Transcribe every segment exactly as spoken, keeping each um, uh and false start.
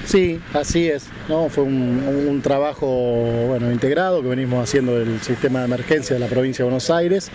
Sí, así es, ¿no? Fue un, un trabajo bueno, integrado que venimos haciendo del sistema de emergencia de la provincia de Buenos Aires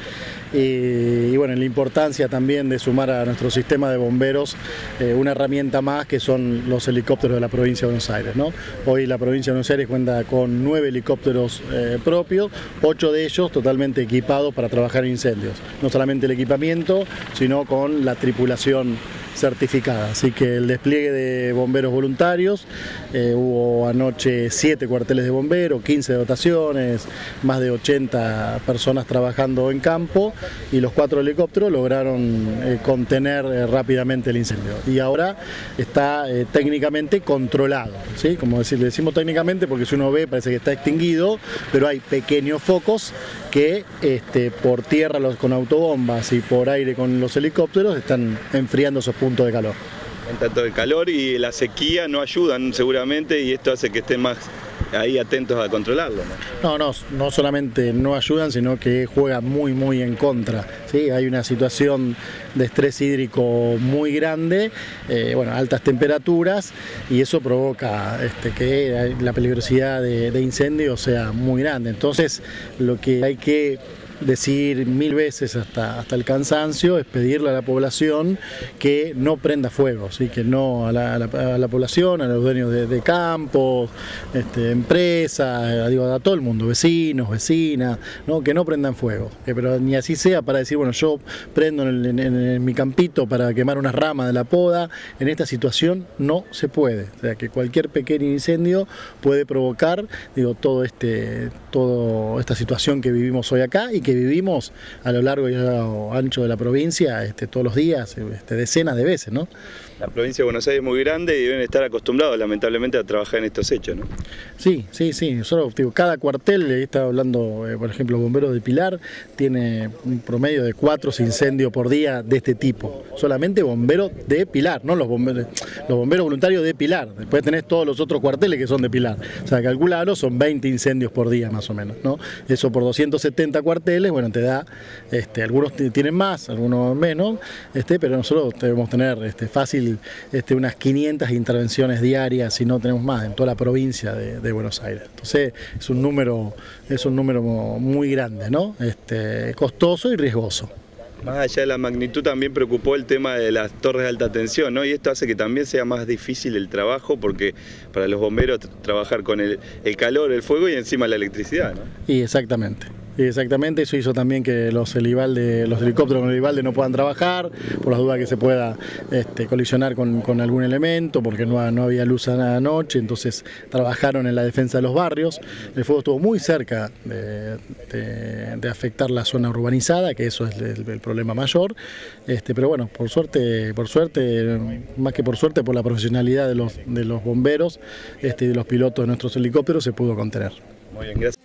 y, y bueno, la importancia también de sumar a nuestro sistema de bomberos eh, una herramienta más que son los helicópteros de la provincia de Buenos Aires, ¿no? Hoy la provincia de Buenos Aires cuenta con nueve helicópteros eh, propios, ocho de ellos totalmente equipados para trabajar en incendios. No solamente el equipamiento, sino con la tripulación certificada, así que el despliegue de bomberos voluntarios, eh, hubo anoche siete cuarteles de bomberos, quince dotaciones, más de ochenta personas trabajando en campo y los cuatro helicópteros lograron eh, contener eh, rápidamente el incendio y ahora está eh, técnicamente controlado, ¿sí? Como decir, le decimos técnicamente porque si uno ve parece que está extinguido, pero hay pequeños focos que este, por tierra los, con autobombas y por aire con los helicópteros están enfriando esos puntos de calor. En tanto el calor y la sequía no ayudan seguramente y esto hace que estén más ahí atentos a controlarlo, ¿no? No, no, no solamente no ayudan, sino que juegan muy, muy en contra, ¿sí? Hay una situación de estrés hídrico muy grande, eh, bueno, altas temperaturas y eso provoca este, que la peligrosidad de, de incendio sea muy grande. Entonces, lo que hay que decir mil veces hasta, hasta el cansancio es pedirle a la población que no prenda fuego, ¿sí? Que no a la, a, la, a la población, a los dueños de, de campos, este, empresas, digo, a todo el mundo, vecinos, vecinas, ¿no? Que no prendan fuego, que, pero ni así sea para decir, bueno, yo prendo en, el, en, en mi campito para quemar unas ramas de la poda. En esta situación no se puede, o sea que cualquier pequeño incendio puede provocar, digo, todo este, toda esta situación que vivimos hoy acá y que que vivimos a lo largo y a lo ancho de la provincia este, todos los días, este, decenas de veces, ¿no? La provincia de Buenos Aires es muy grande y deben estar acostumbrados lamentablemente a trabajar en estos hechos, ¿no? Sí, sí, sí. Nosotros, digo, cada cuartel, ahí está hablando, eh, por ejemplo, Bomberos de Pilar, tiene un promedio de cuatro incendios por día de este tipo. Solamente bomberos de Pilar, no los bomberos, los bomberos voluntarios de Pilar. Después tenés todos los otros cuarteles que son de Pilar. O sea, calculalo, son veinte incendios por día más o menos, ¿no? Eso por doscientos setenta cuarteles, bueno, te da, este, algunos tienen más, algunos menos, este, pero nosotros debemos tener este, fácil este, unas quinientas intervenciones diarias, si no tenemos más, en toda la provincia de, de Buenos Aires. Entonces es un número, es un número muy grande, ¿no? Este, costoso y riesgoso. Más allá de la magnitud también preocupó el tema de las torres de alta tensión, ¿no? Y esto hace que también sea más difícil el trabajo porque para los bomberos trabajar con el, el calor, el fuego y encima la electricidad, ¿no? Y exactamente. Exactamente, eso hizo también que los, helibalde, los helicópteros con helibalde no puedan trabajar, por las dudas que se pueda este, colisionar con, con algún elemento, porque no, no había luz a la noche, entonces trabajaron en la defensa de los barrios. El fuego estuvo muy cerca de, de, de afectar la zona urbanizada, que eso es el, el problema mayor, este, pero bueno, por suerte, por suerte, más que por suerte, por la profesionalidad de los, de los bomberos este, y de los pilotos de nuestros helicópteros se pudo contener. Muy bien, gracias.